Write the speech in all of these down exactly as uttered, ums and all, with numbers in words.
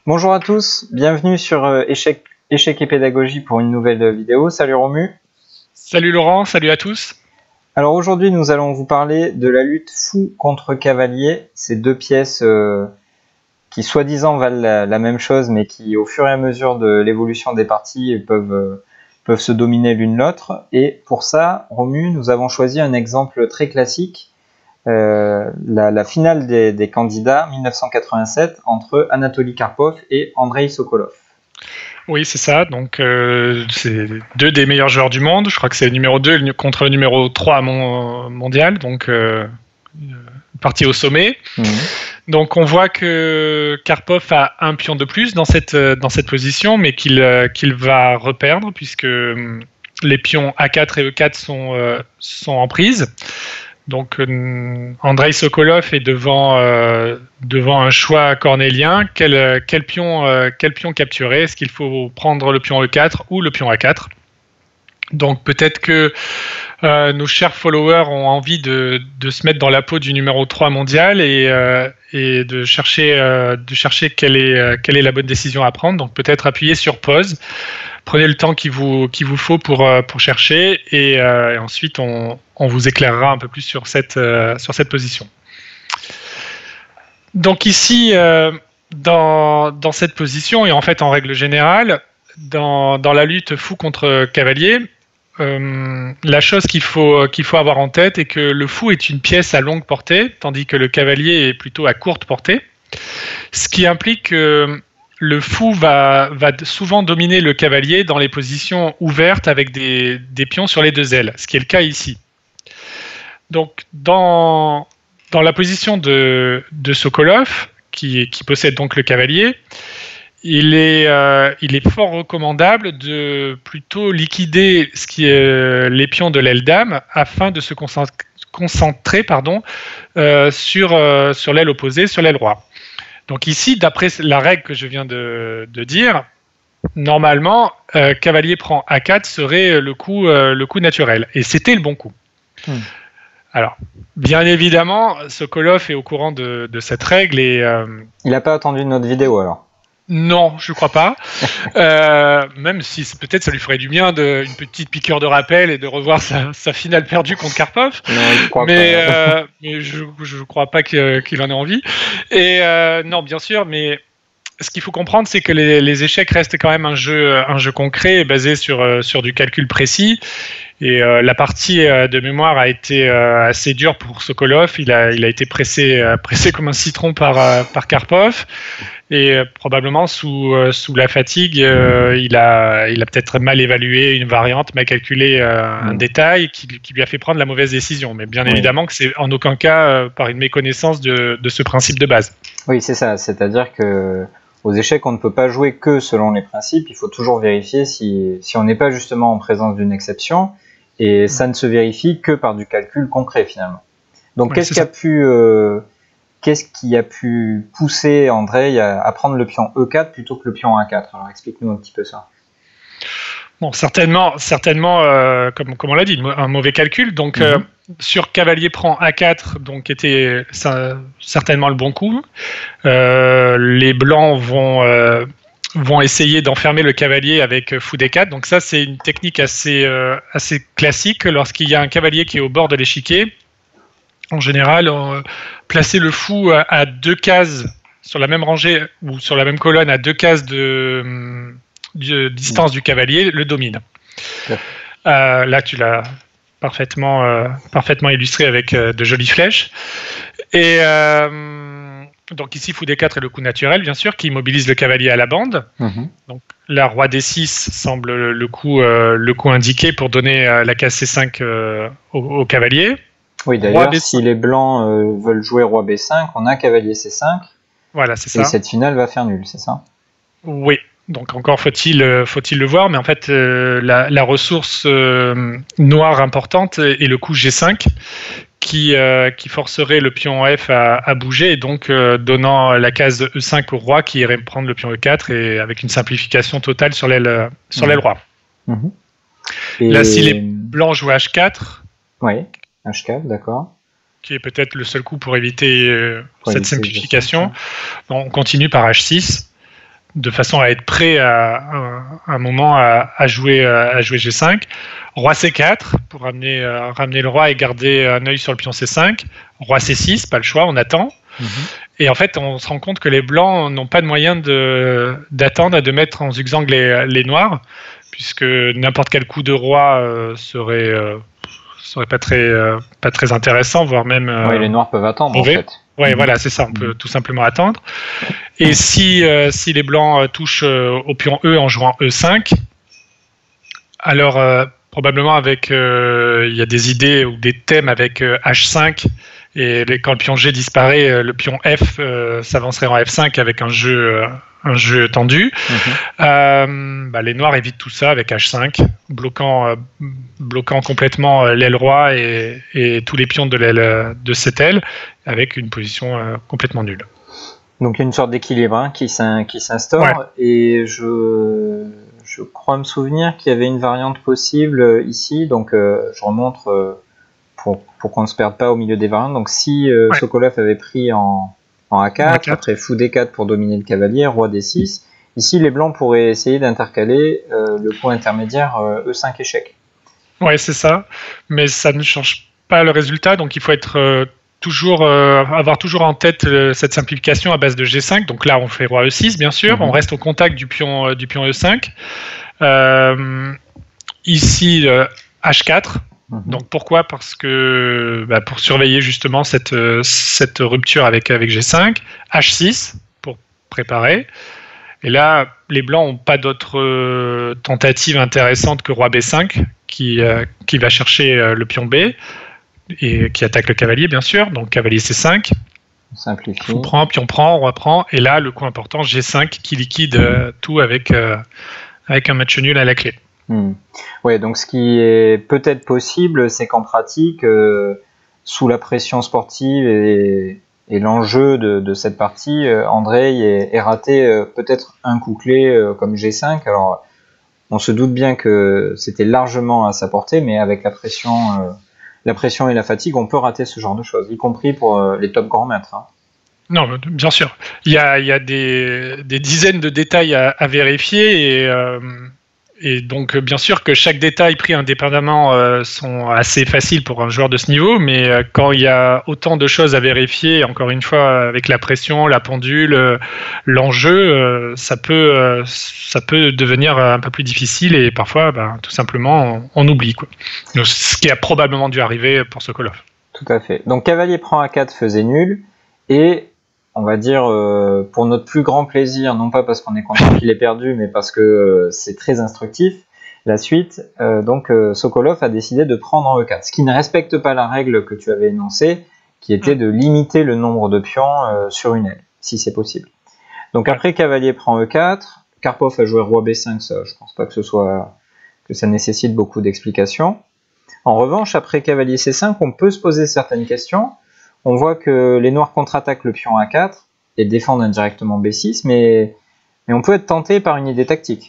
Bonjour à tous, bienvenue sur euh, Échec, Échec et Pédagogie pour une nouvelle vidéo. Salut Romu. Salut Laurent, salut à tous. Alors aujourd'hui nous allons vous parler de la lutte fou contre cavalier. Ces deux pièces euh, qui soi-disant valent la, la même chose mais qui au fur et à mesure de l'évolution des parties peuvent, euh, peuvent se dominer l'une l'autre. Et pour ça, Romu, nous avons choisi un exemple très classique. Euh, la, la finale des, des candidats mille neuf cent quatre-vingt-sept entre Anatoly Karpov et Andrei Sokolov. Oui, c'est ça. Donc, euh, c'est deux des meilleurs joueurs du monde. Je crois que c'est le numéro deux contre le numéro trois mon, mondial. Donc, euh, parti au sommet. Mmh. Donc, on voit que Karpov a un pion de plus dans cette, dans cette position, mais qu'il, qu'il va reperdre puisque les pions A quatre et E quatre sont, euh, sont en prise. Donc, euh, Andrei Sokolov est devant, euh, devant un choix cornélien. Quel, quel, pion, euh, quel pion capturer? Est-ce qu'il faut prendre le pion E quatre ou le pion A quatre? Donc, peut-être que euh, nos chers followers ont envie de, de se mettre dans la peau du numéro trois mondial et, euh, et de chercher, euh, de chercher quelle est, euh, quelle est la bonne décision à prendre. Donc, peut-être appuyer sur pause. Prenez le temps qu'il vous, qu'il vous faut pour, pour chercher et, euh, et ensuite on, on vous éclairera un peu plus sur cette, euh, sur cette position. Donc ici, euh, dans, dans cette position et en fait en règle générale, dans, dans la lutte fou contre cavalier, euh, la chose qu'il faut, qu'il faut avoir en tête est que le fou est une pièce à longue portée, tandis que le cavalier est plutôt à courte portée, ce qui implique que le fou va, va souvent dominer le cavalier dans les positions ouvertes avec des, des pions sur les deux ailes, ce qui est le cas ici. Donc, dans, dans la position de, de Sokolov, qui, qui possède donc le cavalier, il est, euh, il est fort recommandable de plutôt liquider ce qui est, les pions de l'aile dame afin de se concentrer, concentrer pardon, euh, sur, euh, sur l'aile opposée, sur l'aile roi. Donc ici, d'après la règle que je viens de, de dire, normalement, euh, cavalier prend A quatre serait le coup, euh, le coup naturel. Et c'était le bon coup. Hmm. Alors, bien évidemment, Sokolov est au courant de, de cette règle. Et, euh, il n'a pas attendu notre vidéo alors? Non, je ne crois pas. euh, même si peut-être ça lui ferait du bien de, une petite piqûre de rappel et de revoir sa, sa finale perdue contre Karpov. Non, je crois mais, pas. Euh, mais je ne crois pas qu'il, qu'il en ait envie. Et euh, non, bien sûr, mais ce qu'il faut comprendre, c'est que les, les échecs restent quand même un jeu, un jeu concret basé sur, sur du calcul précis. Et euh, la partie euh, de mémoire a été euh, assez dure pour Sokolov. Il a, il a été pressé, euh, pressé comme un citron par, euh, par Karpov. Et euh, probablement sous, euh, sous la fatigue, euh, il a, il a peut-être mal évalué une variante, mal calculé euh, mmh. un détail qui, qui lui a fait prendre la mauvaise décision. Mais bien oui. évidemment que c'est en aucun cas euh, par une méconnaissance de, de ce principe de base. Oui, c'est ça. C'est-à-dire que aux échecs, on ne peut pas jouer que selon les principes. Il faut toujours vérifier si, si on n'est pas justement en présence d'une exception. Et ça ne se vérifie que par du calcul concret finalement. Donc ouais, qu'est-ce qui a pu, euh, qu'est-ce qui a pu pousser Andrei à, à prendre le pion E quatre plutôt que le pion A quatre? Alors explique-nous un petit peu ça. Bon, certainement, certainement, euh, comme, comme on l'a dit, un mauvais calcul. Donc mm-hmm. euh, sur cavalier prend A quatre, donc était ça, certainement le bon coup. Euh, les blancs vont euh, vont essayer d'enfermer le cavalier avec fou D quatre. Donc ça, c'est une technique assez, euh, assez classique. Lorsqu'il y a un cavalier qui est au bord de l'échiquier, en général, on, placer le fou à, à deux cases sur la même rangée ou sur la même colonne à deux cases de, de distance du cavalier le domine. Ouais. Euh, là, tu l'as parfaitement, euh, parfaitement illustré avec euh, de jolies flèches. Et... Euh, Donc ici, fou D quatre est le coup naturel, bien sûr, qui immobilise le cavalier à la bande. Mmh. Donc là, roi D six semble le coup, euh, le coup indiqué pour donner euh, la case C cinq euh, au, au cavalier. Oui, d'ailleurs, si les blancs euh, veulent jouer roi B cinq, on a cavalier C cinq. Voilà, c'est ça. Et cette finale va faire nul, c'est ça? Oui. Donc encore faut-il, euh, faut-il le voir, mais en fait, euh, la, la ressource euh, noire importante est le coup G cinq, qui, euh, qui forcerait le pion F à, à bouger, et donc euh, donnant la case E cinq au roi qui irait prendre le pion E quatre, et avec une simplification totale sur l'aile, sur l'aile roi. Mmh. Et... Là, si les blancs jouent H quatre... Oui, H quatre, d'accord. Qui est peut-être le seul coup pour éviter euh, pour cette éviter simplification, on continue par H six. de façon à être prêt à, à, à un moment à, à, jouer, à jouer G cinq. Roi C quatre pour ramener, euh, ramener le roi et garder un œil sur le pion C cinq. Roi C six, pas le choix, on attend. Mmh. Et en fait, on se rend compte que les blancs n'ont pas de moyen de, d'attendre et de mettre en zigzag les, les noirs, puisque n'importe quel coup de roi euh, serait, euh, serait pas très, euh, pas très intéressant, voire même... Euh, oui, les noirs peuvent attendre, mauvais. en fait. Oui, mmh. voilà, c'est ça, on mmh. peut tout simplement attendre. Et si, euh, si les blancs euh, touchent euh, au pion E en jouant E cinq, alors euh, probablement avec... Euh, il y a des idées ou des thèmes avec euh, H cinq, et les, quand le pion G disparaît, euh, le pion F euh, s'avancerait en F cinq avec un jeu, euh, un jeu tendu. Mmh. Euh, bah, les noirs évitent tout ça avec H cinq, bloquant, euh, bloquant complètement euh, l'aile roi et, et tous les pions de, l'aile, de cette aile, avec une position euh, complètement nulle. Donc il y a une sorte d'équilibre hein, qui, s'in, qui s'instaure, ouais. Et je, je crois me souvenir qu'il y avait une variante possible ici, donc euh, je remontre euh, pour, pour qu'on ne se perde pas au milieu des variantes. Donc si euh, ouais. Sokolov avait pris en, en A quatre, A quatre, après fou D quatre pour dominer le cavalier, roi D six, ici les blancs pourraient essayer d'intercaler euh, le coup intermédiaire euh, E cinq échec. Oui, c'est ça, mais ça ne change pas le résultat, donc il faut être... Euh, Toujours, euh, avoir toujours en tête euh, cette simplification à base de G cinq. Donc là, on fait roi E six, bien sûr. Mmh. On reste au contact du pion, euh, du pion E cinq. Euh, ici, euh, H quatre. Mmh. Donc pourquoi ? Parce que bah, pour surveiller justement cette, euh, cette rupture avec, avec G cinq. H six pour préparer. Et là, les blancs n'ont pas d'autres euh, tentatives intéressantes que roi B cinq qui, euh, qui va chercher euh, le pion B. Et qui attaque le cavalier, bien sûr. Donc, cavalier C cinq. On simplifie. On prend, puis on prend, on reprend. Et là, le coup important, G cinq, qui liquide euh, tout avec, euh, avec un match nul à la clé. Hmm. Oui, donc ce qui est peut-être possible, c'est qu'en pratique, euh, sous la pression sportive et, et l'enjeu de, de cette partie, euh, Andrei ait, ait raté euh, peut-être un coup clé euh, comme G cinq. Alors, on se doute bien que c'était largement à sa portée, mais avec la pression... Euh, la pression et la fatigue, on peut rater ce genre de choses, y compris pour euh, les top grands maîtres. Hein. Non, bien sûr. Il y a, il y a des, des dizaines de détails à, à vérifier et, euh, et donc bien sûr que chaque détail pris indépendamment euh, sont assez faciles pour un joueur de ce niveau, mais euh, quand il y a autant de choses à vérifier, encore une fois avec la pression, la pendule, euh, l'enjeu, euh, ça peut, euh, ça peut devenir un peu plus difficile et parfois, ben, tout simplement, on, on oublie quoi. Donc, ce qui a probablement dû arriver pour Sokolov. Tout à fait. Donc cavalier prend A quatre faisait nul et on va dire euh, pour notre plus grand plaisir, non pas parce qu'on est content qu'il ait perdu, mais parce que euh, c'est très instructif, la suite, euh, donc euh, Sokolov a décidé de prendre en E quatre, ce qui ne respecte pas la règle que tu avais énoncée, qui était de limiter le nombre de pions euh, sur une aile, si c'est possible. Donc après cavalier prend E quatre, Karpov a joué roi B cinq, ça, je pense pas que ce soit que ça nécessite beaucoup d'explications. En revanche, après cavalier C cinq, on peut se poser certaines questions. On voit que les noirs contre-attaquent le pion A quatre et défendent indirectement B six, mais, mais on peut être tenté par une idée tactique.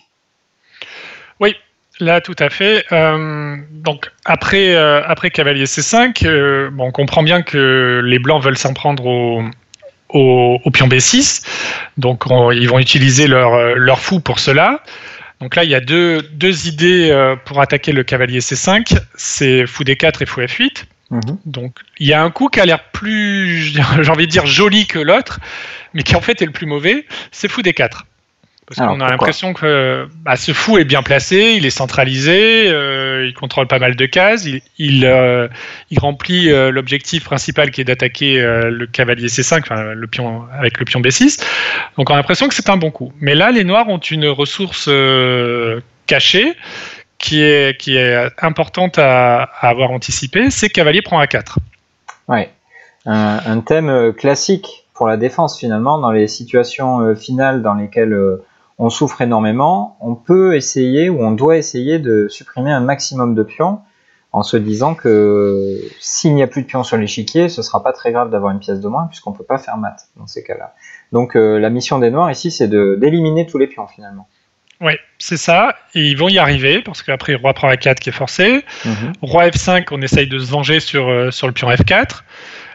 Oui, là tout à fait. Euh, donc après, euh, après cavalier C cinq, euh, bon, on comprend bien que les blancs veulent s'en prendre au, au, au pion B six, donc on, ils vont utiliser leur, leur fou pour cela. Donc là, il y a deux, deux idées euh, pour attaquer le cavalier C cinq, c'est fou D quatre et fou F huit. Mmh. Donc il y a un coup qui a l'air plus, j'ai envie de dire, joli que l'autre, mais qui en fait est le plus mauvais, c'est fou D quatre. Parce Alors, qu'on a l'impression que bah, ce fou est bien placé, il est centralisé, euh, il contrôle pas mal de cases, il, il, euh, il remplit euh, l'objectif principal qui est d'attaquer euh, le cavalier C cinq, enfin, le pion, avec le pion B six. Donc on a l'impression que c'est un bon coup. Mais là, les noirs ont une ressource euh, cachée qui est, qui est importante à, à avoir anticipé, c'est cavalier prend A quatre. Ouais, un, un thème classique pour la défense finalement, dans les situations euh, finales dans lesquelles euh, on souffre énormément, on peut essayer ou on doit essayer de supprimer un maximum de pions en se disant que s'il n'y a plus de pions sur l'échiquier, ce ne sera pas très grave d'avoir une pièce de moins puisqu'on ne peut pas faire mat dans ces cas-là. Donc euh, la mission des noirs ici, c'est de, d'éliminer tous les pions finalement. Oui, c'est ça, et ils vont y arriver, parce qu'après, roi prend A quatre qui est forcé, mmh. Roi F cinq, on essaye de se venger sur, euh, sur le pion F quatre,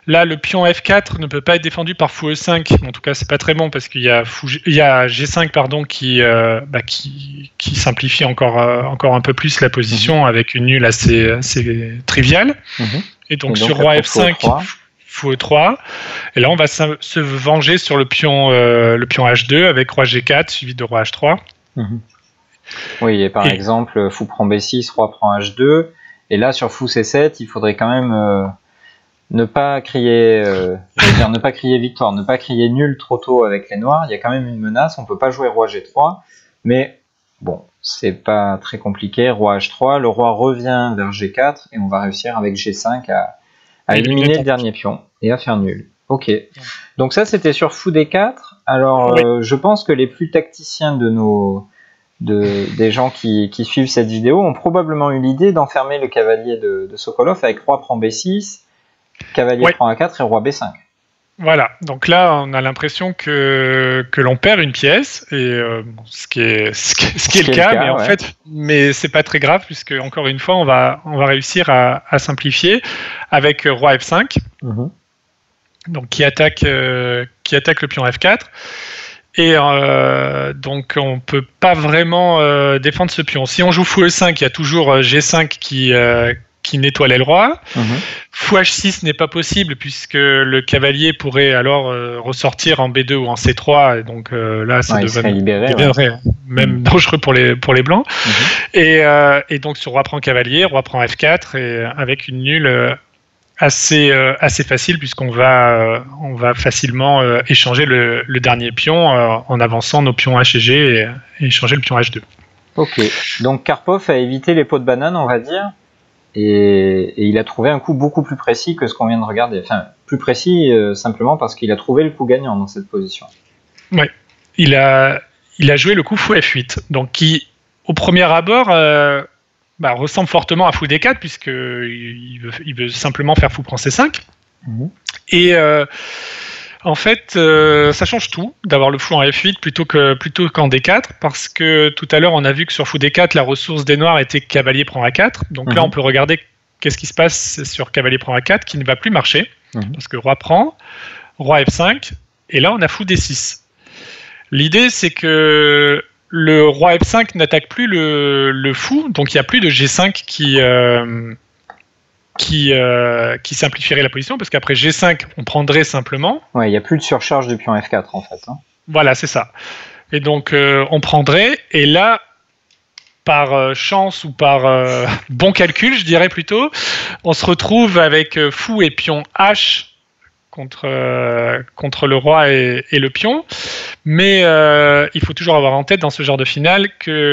Là, le pion F quatre ne peut pas être défendu par fou E cinq. En tout cas, c'est pas très bon parce qu'il y a, fou, il y a G cinq pardon, qui, euh, bah, qui, qui simplifie encore, euh, encore un peu plus la position mmh. avec une nulle assez, assez triviale. Mmh. Et donc, Et donc sur roi F cinq, fou E trois. Et là, on va se venger sur le pion, euh, le pion H deux avec roi G quatre suivi de roi H trois. Mmh. Oui, et par et... exemple, fou prend B six, roi prend H deux. Et là, sur fou C sept, il faudrait quand même... Euh... ne pas crier, euh, je veux dire, ne pas crier victoire, ne pas crier nul trop tôt avec les noirs. Il y a quand même une menace. On peut pas jouer roi G trois, mais bon, c'est pas très compliqué. Roi H trois, le roi revient vers G quatre et on va réussir avec G cinq à, à éliminer le dernier pion et à faire nul. Ok. Donc ça, c'était sur fou D quatre. Alors, oui. euh, je pense que les plus tacticiens de nos de, des gens qui, qui suivent cette vidéo ont probablement eu l'idée d'enfermer le cavalier de, de Sokolov avec roi prend B six. Cavalier oui. prend A quatre et roi B cinq. Voilà, donc là on a l'impression que, que l'on perd une pièce, et euh, ce qui est, ce qui est, ce qui est ce le, cas, le cas, mais en ouais. fait, mais c'est pas très grave puisque encore une fois on va, on va réussir à, à simplifier avec roi F cinq, mm-hmm. donc qui attaque, euh, qui attaque le pion F quatre. Et euh, donc on peut pas vraiment euh, défendre ce pion. Si on joue fou E cinq, il y a toujours G cinq qui euh, qui nettoie l'aile roi. Mmh. Fou H six n'est pas possible puisque le cavalier pourrait alors euh, ressortir en B deux ou en C trois, et donc euh, là ça ouais, devrait libéré, ouais. même mmh. dangereux pour les, pour les blancs. Mmh. Et, euh, et donc sur roi prend cavalier, roi prend F quatre, et avec une nulle euh, assez, euh, assez facile puisqu'on va, euh, on va facilement euh, échanger le, le dernier pion euh, en avançant nos pions H et G et, et échanger le pion H deux. Ok, donc Karpov a évité les pots de banane, on va dire. Et, et il a trouvé un coup beaucoup plus précis que ce qu'on vient de regarder. Enfin, plus précis euh, simplement parce qu'il a trouvé le coup gagnant dans cette position. Oui, il a, il a joué le coup fou F huit, donc qui, au premier abord, euh, bah, ressemble fortement à fou D quatre, puisqu'il veut, il veut simplement faire fou prend C cinq. Mmh. Et euh, en fait, euh, ça change tout d'avoir le fou en F huit plutôt, que, plutôt qu'en D quatre, parce que tout à l'heure, on a vu que sur fou D quatre, la ressource des noirs était cavalier prend A quatre. Donc mmh. là, on peut regarder qu'est-ce qui se passe sur cavalier prend A quatre, qui ne va plus marcher, mmh. parce que roi prend, roi F cinq, et là, on a fou D six. L'idée, c'est que le roi F cinq n'attaque plus le, le fou, donc il n'y a plus de G cinq qui... Euh, Qui, euh, qui simplifierait la position, parce qu'après G cinq, on prendrait simplement. Ouais, il n'y a plus de surcharge du pion F quatre, en fait. Hein. Voilà, c'est ça. Et donc, euh, on prendrait, et là, par euh, chance ou par euh, bon calcul, je dirais plutôt, on se retrouve avec euh, fou et pion H contre, euh, contre le roi et, et le pion. Mais euh, il faut toujours avoir en tête dans ce genre de finale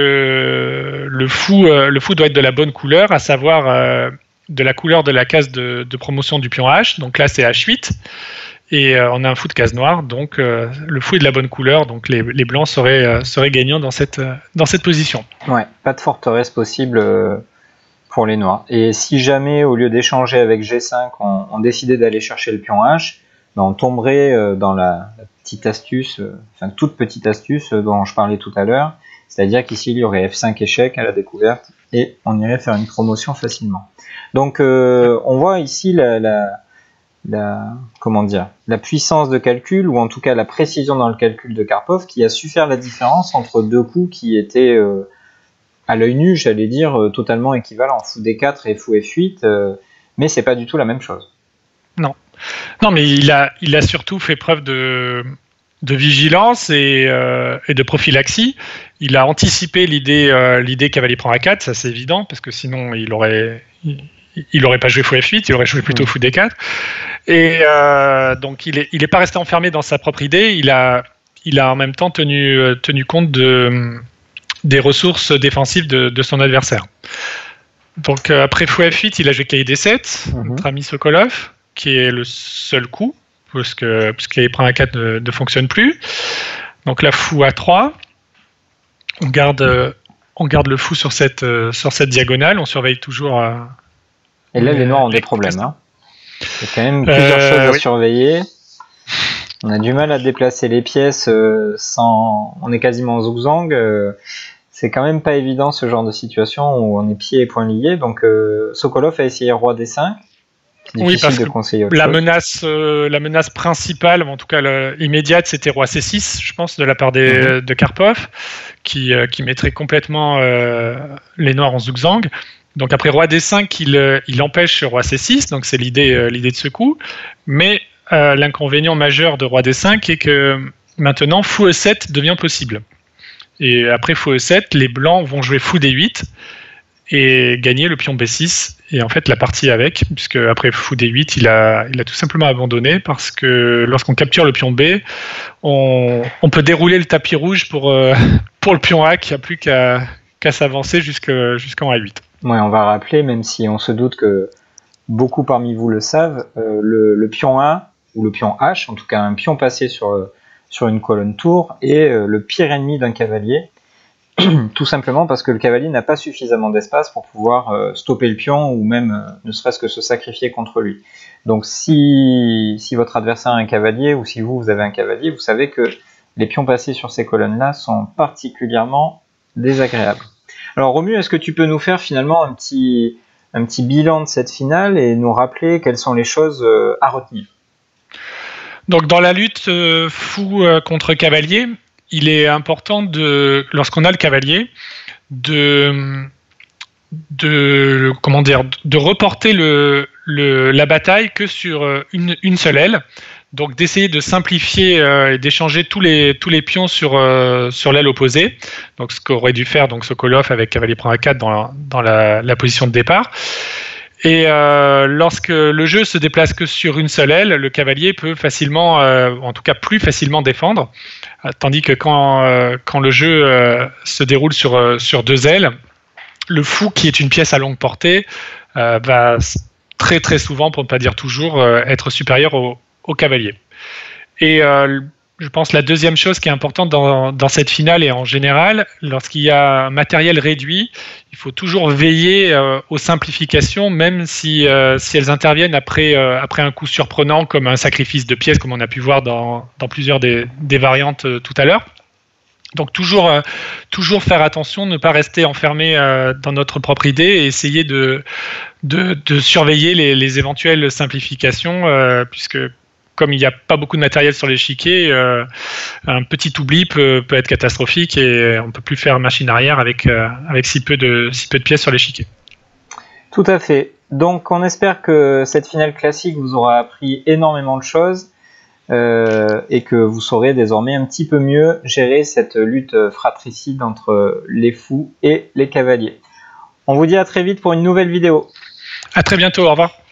que le fou, euh, le fou doit être de la bonne couleur, à savoir... Euh, de la couleur de la case de, de promotion du pion H, donc là c'est H huit, et euh, on a un fou de case noire, donc euh, le fou est de la bonne couleur, donc les, les blancs seraient, euh, seraient gagnants dans cette, euh, dans cette position. Ouais, pas de forteresse possible euh, pour les noirs. Et si jamais, au lieu d'échanger avec G cinq, on, on décidait d'aller chercher le pion H, ben on tomberait euh, dans la, la petite astuce, euh, enfin toute petite astuce euh, dont je parlais tout à l'heure, c'est-à-dire qu'ici il y aurait F cinq échec à la découverte, et on irait faire une promotion facilement. Donc euh, on voit ici la, la, la, comment dire, la puissance de calcul, ou en tout cas la précision dans le calcul de Karpov, qui a su faire la différence entre deux coups qui étaient euh, à l'œil nu, j'allais dire, euh, totalement équivalents, fou D quatre et fou F huit, euh, mais c'est pas du tout la même chose. Non, non, mais il a, il a surtout fait preuve de... de vigilance et, euh, et de prophylaxie. Il a anticipé l'idée, euh, l'idée cavalier prend A quatre, ça c'est évident, parce que sinon il aurait, il, il aurait pas joué fou F huit, il aurait joué plutôt fou D quatre. Et euh, donc il est, il est pas resté enfermé dans sa propre idée, il a, il a en même temps tenu, tenu compte de, des ressources défensives de, de son adversaire. Donc euh, après fou F huit, il a joué cavalier D sept, mm-hmm. notre ami Sokolov, qui est le seul coup, parce que, parce que les prend A quatre ne, ne fonctionnent plus. Donc là, fou A trois. On garde, euh, on garde le fou sur cette, euh, sur cette diagonale. On surveille toujours. Euh, Et là, les noirs ont des problèmes. Hein. Il y a quand même plusieurs euh, choses à oui. surveiller. On a du mal à déplacer les pièces euh, sans. On est quasiment en zigzag. Euh, c'est quand même pas évident ce genre de situation où on est pieds et poings liés. Donc euh, Sokolov a essayé roi D cinq, Difficile oui, parce de que conseiller autre la chose. menace, euh, la menace principale, en tout cas le, immédiate, c'était roi C six, je pense, de la part des, Mhm. de Karpov, qui, euh, qui mettrait complètement euh, les Noirs en zugzwang. Donc après roi D cinq, il, euh, il empêche roi C six, donc c'est l'idée, euh, l'idée de ce coup. Mais euh, l'inconvénient majeur de roi D cinq est que maintenant fou E sept devient possible. Et après fou E sept, les blancs vont jouer fou D huit et gagner le pion B six. Et en fait, la partie avec, puisque après fou D huit, il a, il a tout simplement abandonné parce que lorsqu'on capture le pion B, on, on peut dérouler le tapis rouge pour, euh, pour le pion A qui n'a plus qu'à qu'à s'avancer jusqu'en A huit. Ouais, on va rappeler, même si on se doute que beaucoup parmi vous le savent, euh, le, le pion A, ou le pion H, en tout cas un pion passé sur, sur une colonne tour, est euh, le pire ennemi d'un cavalier, tout simplement parce que le cavalier n'a pas suffisamment d'espace pour pouvoir euh, stopper le pion, ou même euh, ne serait-ce que se sacrifier contre lui. Donc si, si votre adversaire a un cavalier, ou si vous, vous avez un cavalier, vous savez que les pions passés sur ces colonnes-là sont particulièrement désagréables. Alors Romu, est-ce que tu peux nous faire finalement un petit, un petit bilan de cette finale et nous rappeler quelles sont les choses euh, à retenir? Donc dans la lutte euh, fou euh, contre cavalier, il est important, de, lorsqu'on a le cavalier, de, de, comment dire, de reporter le, le, la bataille que sur une, une seule aile. Donc d'essayer de simplifier euh, et d'échanger tous les, tous les pions sur, euh, sur l'aile opposée. Donc ce qu'aurait dû faire donc, Sokolov avec cavalier prend A quatre dans, la, dans la, la position de départ. Et euh, lorsque le jeu se déplace que sur une seule aile, le cavalier peut facilement, euh, en tout cas plus facilement défendre. Tandis que quand, euh, quand le jeu euh, se déroule sur, euh, sur deux ailes, le fou, qui est une pièce à longue portée, euh, va très très souvent, pour ne pas dire toujours, euh, être supérieur au, au cavalier. Et euh, je pense la deuxième chose qui est importante dans, dans cette finale et en général, lorsqu'il y a un matériel réduit, il faut toujours veiller euh, aux simplifications, même si, euh, si elles interviennent après, euh, après un coup surprenant comme un sacrifice de pièces, comme on a pu voir dans, dans plusieurs des, des variantes euh, tout à l'heure. Donc toujours, euh, toujours faire attention, ne pas rester enfermé euh, dans notre propre idée et essayer de, de, de surveiller les, les éventuelles simplifications, euh, puisque comme il n'y a pas beaucoup de matériel sur l'échiquier, euh, un petit oubli peut, peut être catastrophique et on ne peut plus faire machine arrière avec, euh, avec si peu de, si peu de pièces sur l'échiquier. Tout à fait. Donc on espère que cette finale classique vous aura appris énormément de choses euh, et que vous saurez désormais un petit peu mieux gérer cette lutte fratricide entre les fous et les cavaliers. On vous dit à très vite pour une nouvelle vidéo. À très bientôt, au revoir.